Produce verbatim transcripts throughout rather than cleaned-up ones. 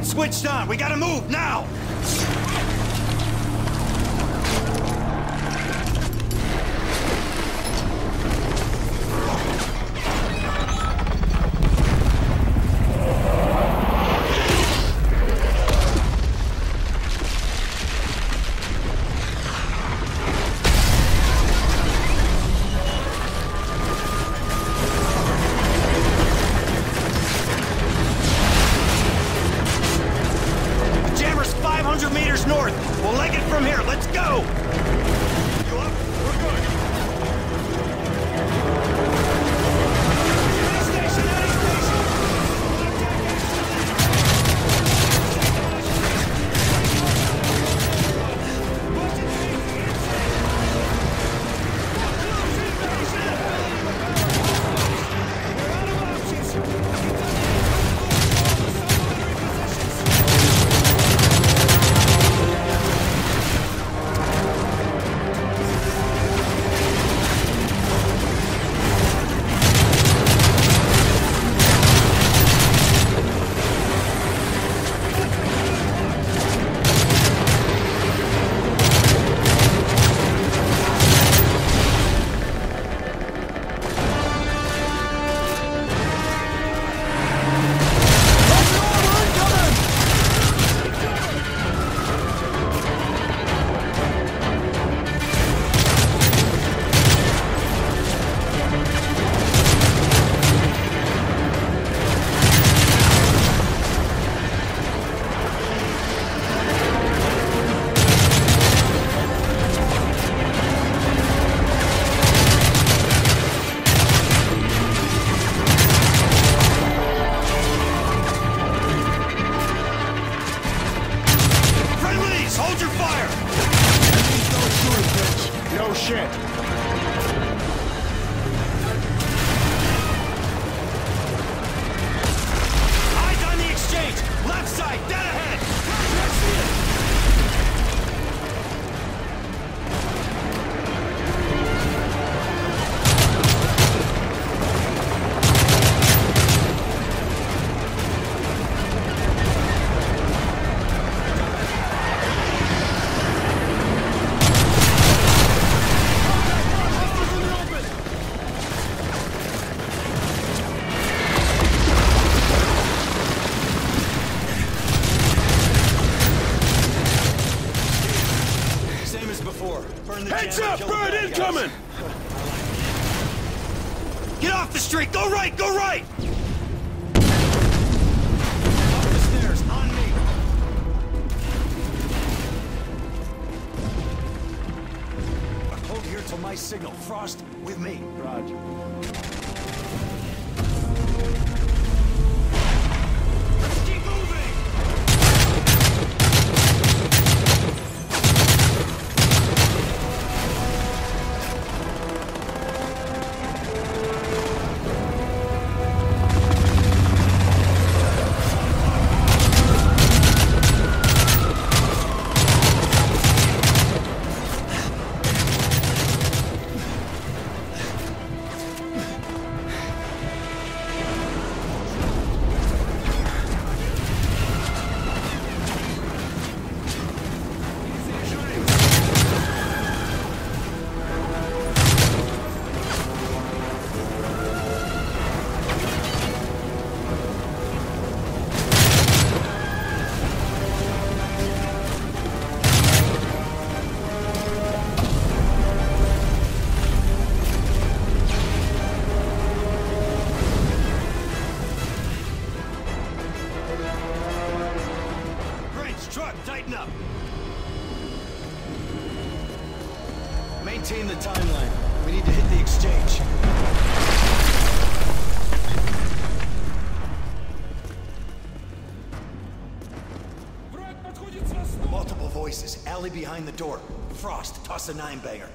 switched on. We gotta move now! Heads up! Bird incoming! Get off the street! Go right! Go right! Up the stairs, on me! Hold here till my signal. Frost, with me. Roger. Tighten up! Maintain the timeline. We need to hit the exchange. Multiple voices. Alley behind the door. Frost, toss a nine-banger.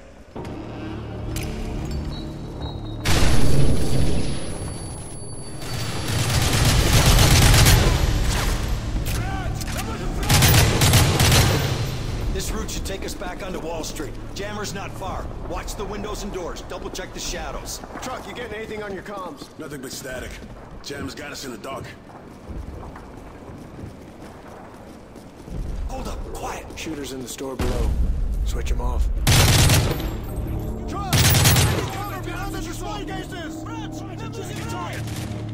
This route should take us back onto Wall Street. Jammer's not far. Watch the windows and doors. Double check the shadows. Truck, you getting anything on your comms? Nothing but static. Jammer's got us in the dark. Hold up, quiet. Shooters in the store below. Switch them off. Truck! Cover behind the display cases! Reds, losing target!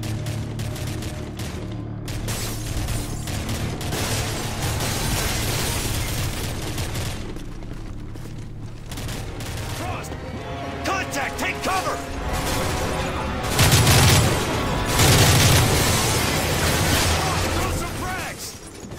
Frost! Contact! Take cover! Throw some frags!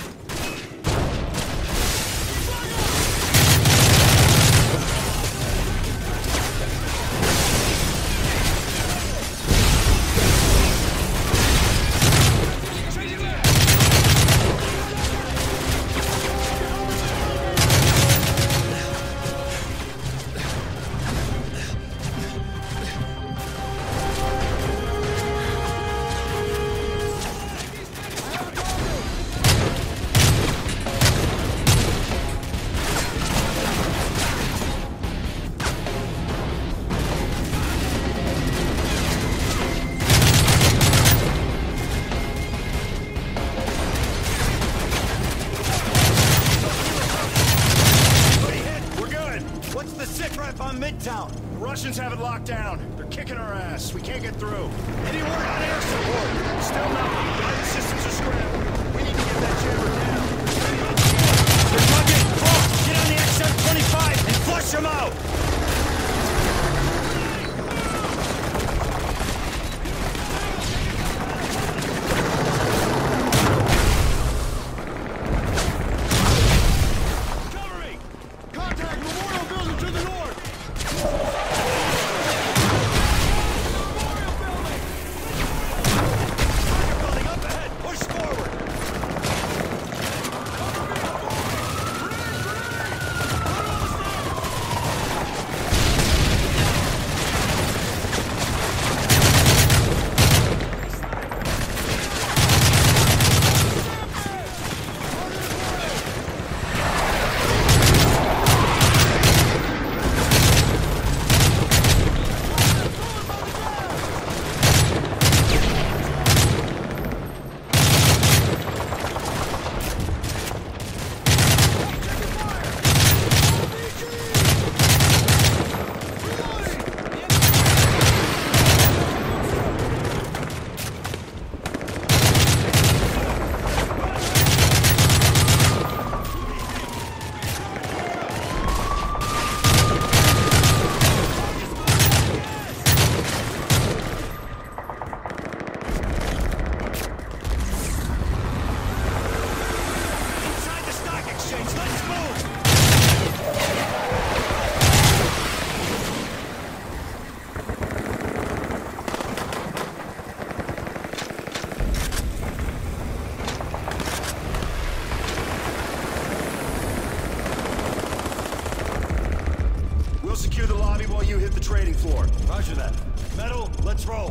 Midtown. The Russians have it locked down. They're kicking our ass. We can't get through. Any word on air support? Still nothing. Our systems are scrambled. We need to get that jammer down. They're plugging! Frost, get on the X M twenty-five and flush them out! Cover me! Contact Memorial Building to the north! Building up ahead! Push forward! Inside the stock exchange, let's move! We'll secure the lobby while you hit the trading floor. Roger that. Metal, let's roll.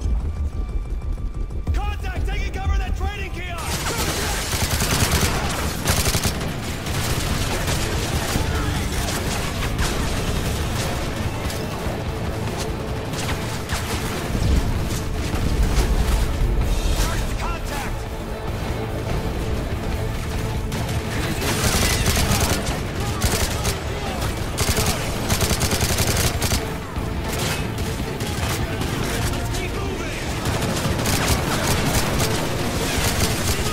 Contact! Taking cover of that trading kiosk! Contact! Keep moving!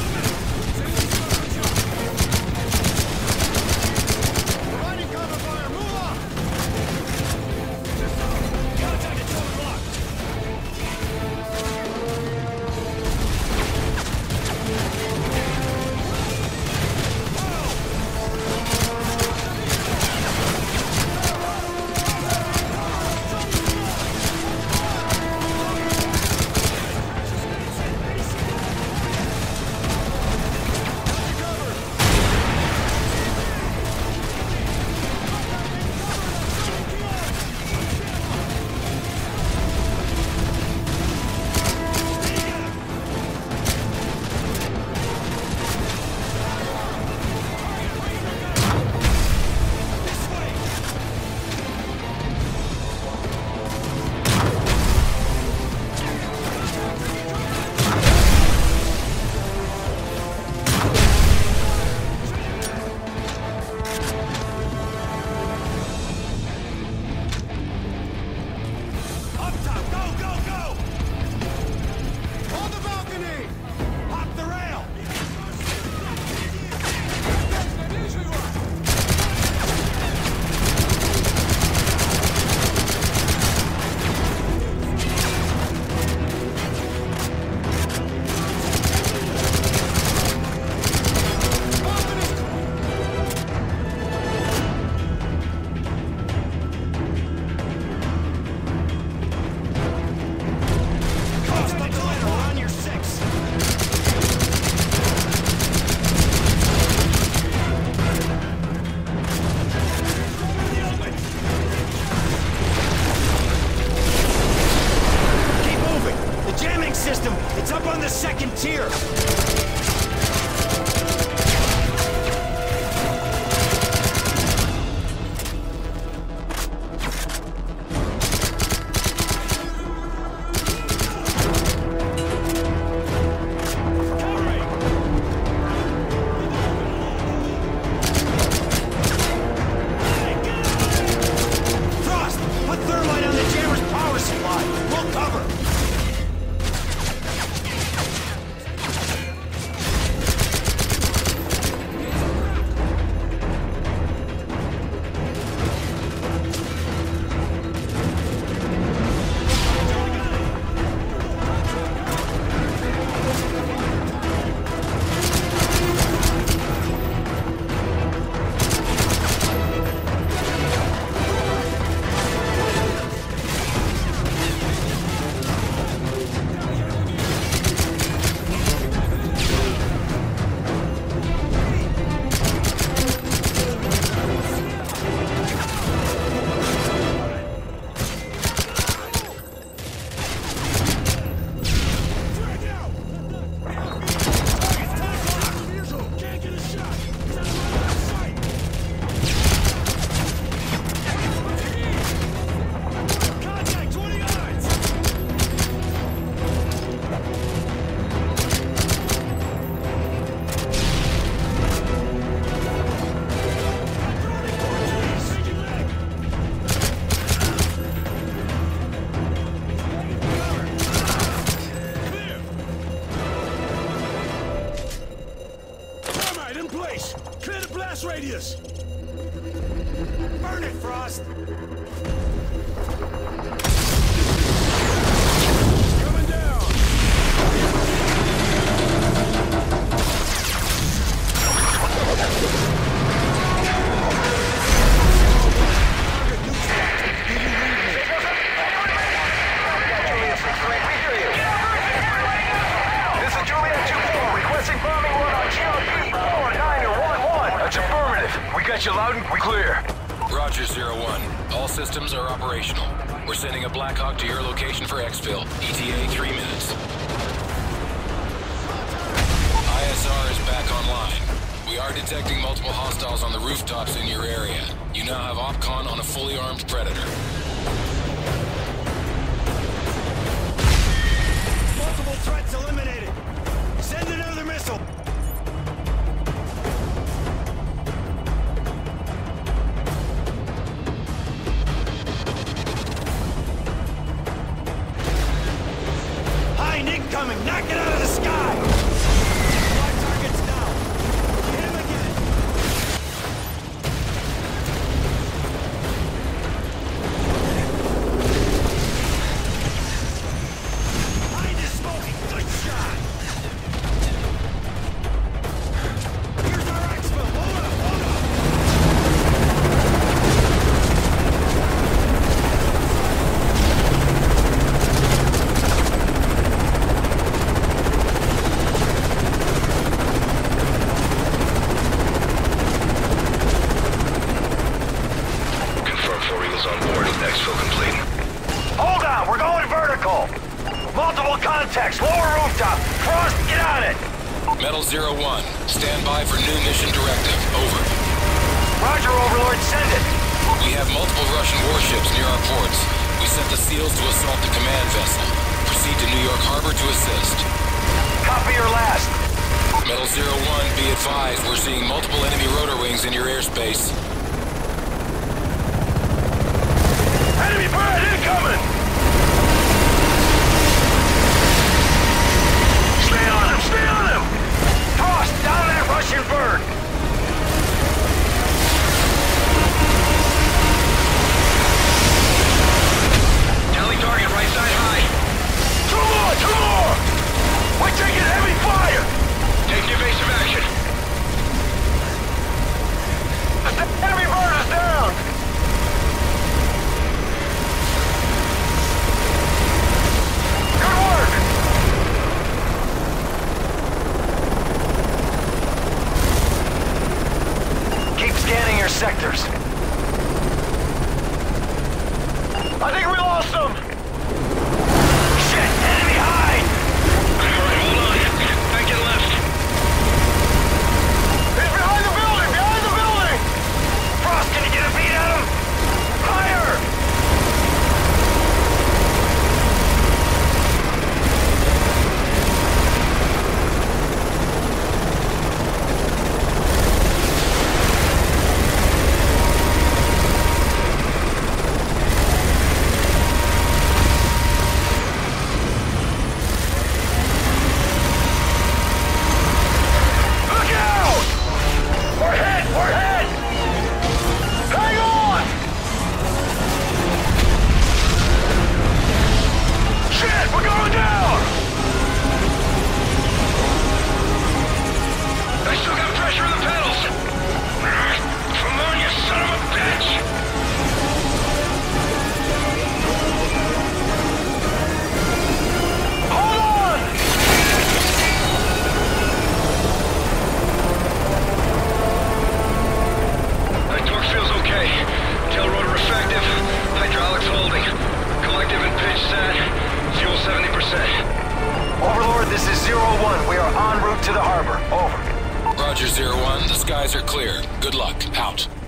place! Clear the blast radius! Burn it, Frost! Coming down! This is Juliet two four, requesting bombing run on G L P four nine one one. That's affirmative. We got you loud and clear. Roger, Zero One. All systems are operational. We're sending a Blackhawk to your location for exfil. E T A three minutes. I S R is back online. We are detecting multiple hostiles on the rooftops in your area. You now have OpCon on a fully armed Predator. Multiple threats eliminated. Send another missile. Hind incoming. Knock it out of the sky. Five targets down. Hit him again. Hind is smoking. Good shot. Here's our exfil. Hold up, hold up. Confirm four Eagles on board. Exfil complete. Hold on, we're going vertical. Multiple contacts, lower rooftop. Frost, get on it. Metal Zero One. Stand by for new mission directive. Over. Roger, Overlord, send it. We have multiple Russian warships near our ports. We sent the SEALs to assault the command vessel. Proceed to New York Harbor to assist. Copy your last. Metal Zero One, be advised, we're seeing multiple enemy rotor wings in your airspace. Enemy bird incoming! Stay on him, stay on him! Frost, down that Russian bird! Tally target right side high. Two more, two more! We're taking heavy fire! Take evasive action. The enemy bird is down! Good work! Keep scanning your sectors. I think we lost them! Shit! Enemy hide! Alright, hold on. Back and left. He's behind the building! Behind the building! Frost, can you get a beat at him? Higher! Look out! We're hit! We're hit! Hang on! Shit! We're going down! I still got pressure on the pedals! Come on, you son of a bitch! Hold on! That torque feels okay. Tail rotor effective. Hydraulics holding. Collective and pitch set. Fuel seventy percent. Overlord, this is Zero One. We are en route to the harbor. Over. Roger, Zero One. The skies are clear. Good luck. Out.